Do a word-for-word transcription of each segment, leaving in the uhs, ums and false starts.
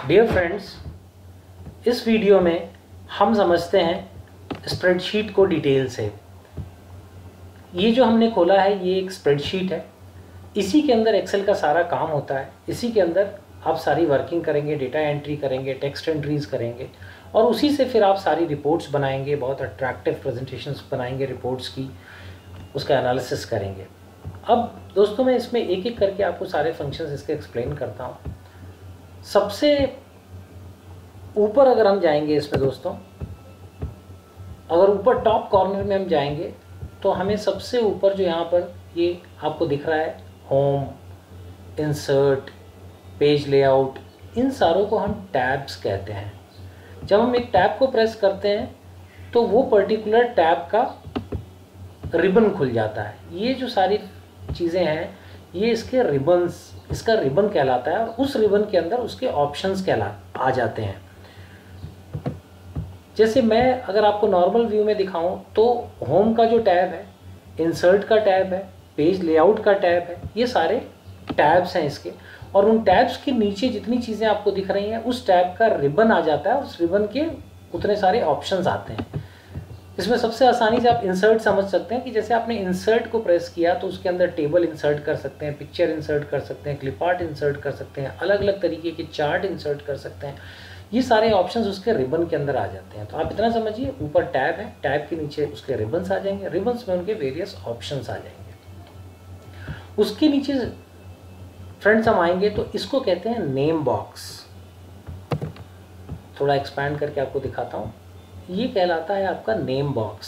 Dear friends, इस video में हम समझते हैं स्प्रेडशीट को डिटेल से। ये जो हमने खोला है ये एक स्प्रेडशीट है। इसी के अंदर एक्सेल का सारा काम होता है। इसी के अंदर आप सारी वर्किंग करेंगे, डेटा एंट्री करेंगे, टेक्स्ट एंट्रीज करेंगे और उसी से फिर आप सारी रिपोर्ट्स बनाएंगे, बहुत अट्रैक्टिव प्रेजेंटेशंस बनाएंगे रिपोर्ट्स की, उसका एनालिसिस करेंगे। अब दोस्तों मैं इसमें एक एक करके आपको सारे फंक्शंस इसके एक्सप्लेन करता हूँ। सबसे ऊपर अगर हम जाएंगे इसमें दोस्तों, अगर ऊपर टॉप कॉर्नर में हम जाएंगे तो हमें सबसे ऊपर जो यहाँ पर ये आपको दिख रहा है होम, इंसर्ट, पेज लेआउट, इन सारों को हम टैब्स कहते हैं। जब हम एक टैब को प्रेस करते हैं तो वो पर्टिकुलर टैब का रिबन खुल जाता है। ये जो सारी चीज़ें हैं ये इसके रिबन्स, इसका रिबन कहलाता है और उस रिबन के अंदर उसके ऑप्शंस कहला आ जाते हैं। जैसे मैं अगर आपको नॉर्मल व्यू में दिखाऊं तो होम का जो टैब है, इंसर्ट का टैब है, पेज लेआउट का टैब है, ये सारे टैब्स हैं इसके। और उन टैब्स के नीचे जितनी चीज़ें आपको दिख रही हैं उस टैब का रिबन आ जाता है, उस रिबन के उतने सारे ऑप्शंस आते हैं। इसमें सबसे आसानी से आप इंसर्ट समझ सकते हैं कि जैसे आपने इंसर्ट को प्रेस किया तो उसके अंदर टेबल इंसर्ट कर सकते हैं, पिक्चर इंसर्ट कर सकते हैं, क्लिप आर्ट इंसर्ट कर सकते हैं, अलग अलग तरीके के चार्ट इंसर्ट कर सकते हैं। ये सारे ऑप्शंस उसके रिबन के अंदर आ जाते हैं। तो आप इतना समझिए, ऊपर टैब है, टैब के नीचे उसके रिबन्स आ जाएंगे, रिबन्स में उनके वेरियस ऑप्शंस आ जाएंगे। उसके नीचे फ्रेंड्स हम आएंगे तो इसको कहते हैं नेम बॉक्स। थोड़ा एक्सपैंड करके आपको दिखाता हूँ। ये कहलाता है आपका नेम बॉक्स।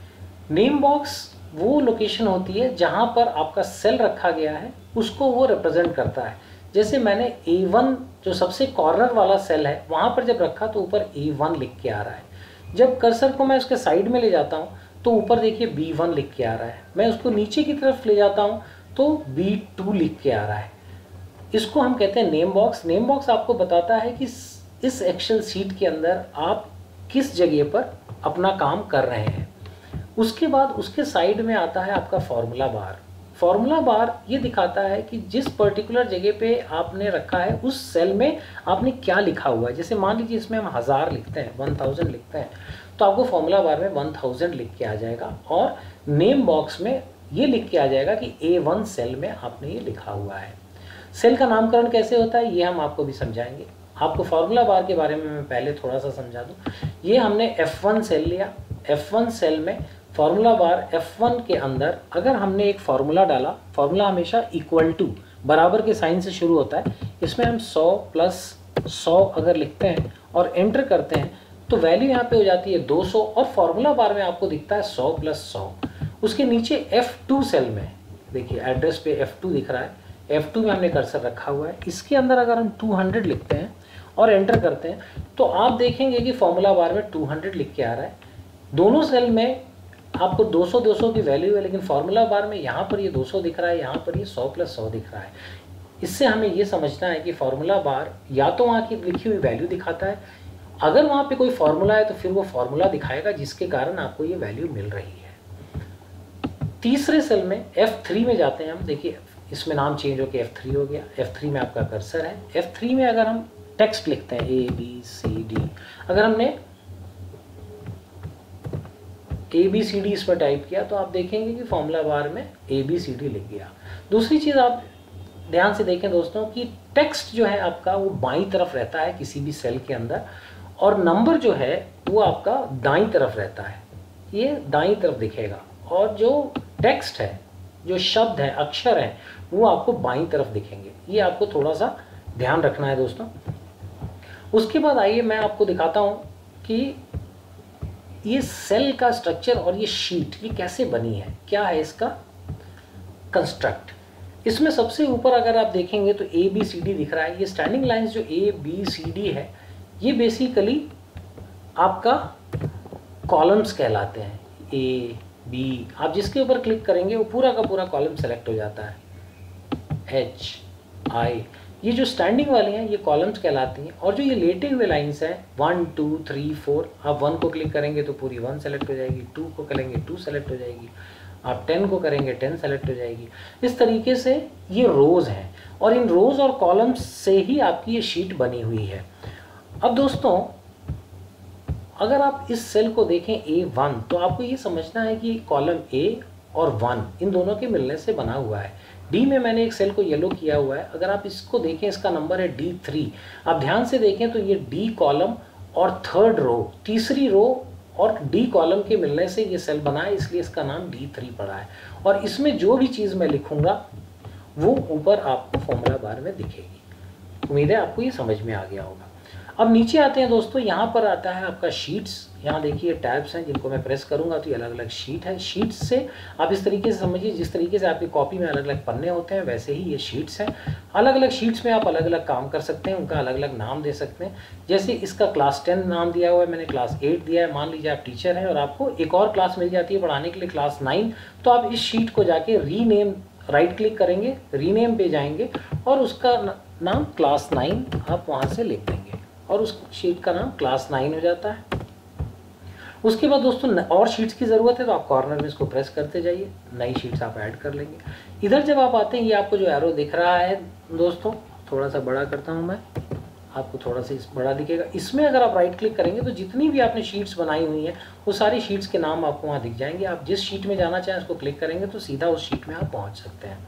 नेम बॉक्स वो लोकेशन होती है जहाँ पर आपका सेल रखा गया है, उसको वो रिप्रेजेंट करता है। जैसे मैंने ए वन जो सबसे कॉर्नर वाला सेल है वहाँ पर जब रखा तो ऊपर ए वन लिख के आ रहा है। जब कर्सर को मैं उसके साइड में ले जाता हूँ तो ऊपर देखिए बी वन लिख के आ रहा है। मैं उसको नीचे की तरफ ले जाता हूँ तो बी टू लिख के आ रहा है। इसको हम कहते हैं नेम बॉक्स। नेम बॉक्स आपको बताता है कि इस एक्सेल शीट के अंदर आप किस जगह पर अपना काम कर रहे हैं। उसके बाद उसके साइड में आता है आपका फॉर्मूला बार। फॉर्मूला बार ये दिखाता है कि जिस पर्टिकुलर जगह पे आपने रखा है उस सेल में आपने क्या लिखा हुआ है। जैसे मान लीजिए इसमें हम हज़ार लिखते हैं, वन थाउजेंड लिखते हैं, तो आपको फॉर्मूला बार में वन थाउजेंड लिख के आ जाएगा और नेम बॉक्स में ये लिख के आ जाएगा कि ए वन सेल में आपने ये लिखा हुआ है। सेल का नामकरण कैसे होता है ये हम आपको भी समझाएंगे। आपको फार्मूला बार के बारे में मैं पहले थोड़ा सा समझा दूं। ये हमने एफ वन सेल लिया। एफ वन सेल में फार्मूला बार एफ वन के अंदर अगर हमने एक फार्मूला डाला, फार्मूला हमेशा इक्वल टू बराबर के साइन से शुरू होता है। इसमें हम सौ प्लस सौ अगर लिखते हैं और एंटर करते हैं तो वैल्यू यहाँ पे हो जाती है दो सौ और फार्मूला बार में आपको दिखता है सौ प्लस सौ। उसके नीचे एफ टू सेल में देखिए एड्रेस पे एफ टू दिख रहा है, एफ टू में हमने कर्सर रखा हुआ है। इसके अंदर अगर हम टू हंड्रेड लिखते हैं और एंटर करते हैं तो आप देखेंगे कि फॉर्मूला बार में टू हंड्रेड लिख के आ रहा है। दोनों सेल में आपको दो सौ दो सौ की वैल्यू है, लेकिन फॉर्मूला बार में यहाँ पर ये दो सौ दिख रहा है, यहाँ पर ये सौ प्लस सौ दिख रहा है। इससे हमें ये समझना है कि फॉर्मूला बार या तो वहाँ की लिखी हुई वैल्यू दिखाता है, अगर वहाँ पे कोई फॉर्मूला है तो फिर वो फॉर्मूला दिखाएगा जिसके कारण आपको ये वैल्यू मिल रही है। तीसरे सेल में एफ थ्री में जाते हैं हम। देखिए इसमें नाम चेंज होकर एफ थ्री हो गया। एफ थ्री में आपका कर्सर है। एफ थ्री में अगर हम टेक्स्ट लिखते हैं ए बी सी डी, अगर हमने ए बी सी डी इसमें टाइप किया तो आप देखेंगे कि फॉर्मूला बार में ए बी सी डी लिख गया। दूसरी चीज़ आप ध्यान से देखें दोस्तों कि टेक्स्ट जो है आपका वो बाईं तरफ रहता है किसी भी सेल के अंदर और नंबर जो है वो आपका दाईं तरफ रहता है, ये दाईं तरफ दिखेगा। और जो टेक्स्ट है, जो शब्द है, अक्षर है, वो आपको बाईं तरफ दिखेंगे। ये आपको थोड़ा सा ध्यान रखना है दोस्तों। उसके बाद आइए मैं आपको दिखाता हूँ कि ये सेल का स्ट्रक्चर और ये शीट ये कैसे बनी है, क्या है इसका कंस्ट्रक्ट। इसमें सबसे ऊपर अगर आप देखेंगे तो ए बी सी डी दिख रहा है। ये स्टैंडिंग लाइंस जो ए बी सी डी है ये बेसिकली आपका कॉलम्स कहलाते हैं। ए बी, आप जिसके ऊपर क्लिक करेंगे वो पूरा का पूरा कॉलम सेलेक्ट हो जाता है। एच आई, ये जो स्टैंडिंग वाली हैं ये कॉलम्स कहलाती हैं। और जो ये लेटे हुए लाइंस हैं वन टू थ्री फोर, आप वन को क्लिक करेंगे तो पूरी वन सेलेक्ट हो जाएगी, टू को करेंगे टू सेलेक्ट हो जाएगी, आप टेन को करेंगे टेन सेलेक्ट हो जाएगी। इस तरीके से ये रोज़ हैं और इन रोज़ और कॉलम्स से ही आपकी ये शीट बनी हुई है। अब दोस्तों अगर आप इस सेल को देखें ए वन, तो आपको ये समझना है कि कॉलम ए और वन इन दोनों के मिलने से बना हुआ है। डी में मैंने एक सेल को येलो किया हुआ है, अगर आप इसको देखें इसका नंबर है डी थ्री। आप ध्यान से देखें तो ये डी कॉलम और थर्ड रो, तीसरी रो और डी कॉलम के मिलने से ये सेल बना है, इसलिए इसका नाम डी थ्री पड़ा है। और इसमें जो भी चीज़ मैं लिखूंगा वो ऊपर आपको फॉर्मूला बार में दिखेगी। उम्मीद है आपको ये समझ में आ गया होगा। अब नीचे आते हैं दोस्तों, यहाँ पर आता है आपका शीट्स। यहाँ देखिए टैब्स हैं जिनको मैं प्रेस करूँगा तो ये अलग अलग शीट है। शीट्स से आप इस तरीके से समझिए, जिस तरीके से आपकी कॉपी में अलग अलग पन्ने होते हैं वैसे ही ये शीट्स हैं। अलग अलग शीट्स में आप अलग अलग काम कर सकते हैं, उनका अलग अलग नाम दे सकते हैं। जैसे इसका क्लास टेन नाम दिया हुआ है, मैंने क्लास एट दिया है। मान लीजिए आप टीचर हैं और आपको एक और क्लास मिल जाती है पढ़ाने के लिए, क्लास नाइन, तो आप इस शीट को जाके रीनेम, राइट क्लिक करेंगे, रीनेम पे जाएंगे और उसका नाम क्लास नाइन आप वहाँ से लिख देंगे और उस शीट का नाम क्लास नाइन हो जाता है। उसके बाद दोस्तों और शीट्स की ज़रूरत है तो आप कॉर्नर में इसको प्रेस करते जाइए, नई शीट्स आप ऐड कर लेंगे। इधर जब आप आते हैं, ये आपको जो एरो दिख रहा है दोस्तों, थोड़ा सा बड़ा करता हूँ मैं, आपको थोड़ा सा इस बड़ा दिखेगा। इसमें अगर आप राइट क्लिक करेंगे तो जितनी भी आपने शीट्स बनाई हुई हैं वो सारी शीट्स के नाम आपको वहाँ दिख जाएंगे। आप जिस शीट में जाना चाहें उसको क्लिक करेंगे तो सीधा उस शीट में आप पहुँच सकते हैं।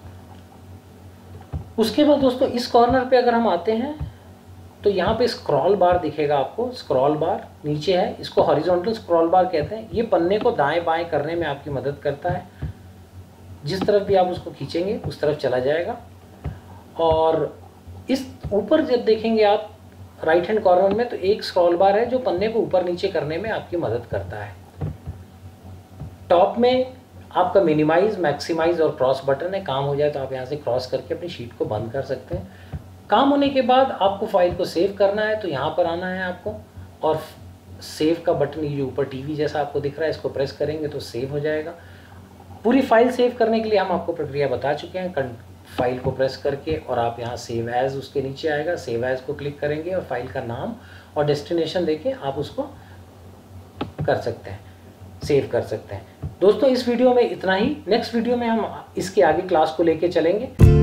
उसके बाद दोस्तों इस कॉर्नर पे अगर हम आते हैं तो यहाँ पे स्क्रॉल बार दिखेगा आपको, स्क्रॉल बार नीचे है, इसको हॉरिजॉन्टल स्क्रॉल बार कहते हैं। ये पन्ने को दाएं बाएं करने में आपकी मदद करता है, जिस तरफ भी आप उसको खींचेंगे उस तरफ चला जाएगा। और इस ऊपर जब देखेंगे आप राइट हैंड कॉर्नर में तो एक स्क्रॉल बार है जो पन्ने को ऊपर नीचे करने में आपकी मदद करता है। टॉप में आपका मिनिमाइज, मैक्सिमाइज और क्रॉस बटन है, काम हो जाए तो आप यहाँ से क्रॉस करके अपनी शीट को बंद कर सकते हैं। काम होने के बाद आपको फाइल को सेव करना है तो यहाँ पर आना है आपको और सेव का बटन, ये जो ऊपर टीवी जैसा आपको दिख रहा है, इसको प्रेस करेंगे तो सेव हो जाएगा। पूरी फाइल सेव करने के लिए हम आपको प्रक्रिया बता चुके हैं। फाइल को प्रेस करके और आप यहाँ सेव एज, उसके नीचे आएगा, सेव एज को क्लिक करेंगे और फाइल का नाम और डेस्टिनेशन देके आप उसको कर सकते हैं, सेव कर सकते हैं। दोस्तों इस वीडियो में इतना ही। नेक्स्ट वीडियो में हम इसके आगे क्लास को लेके चलेंगे।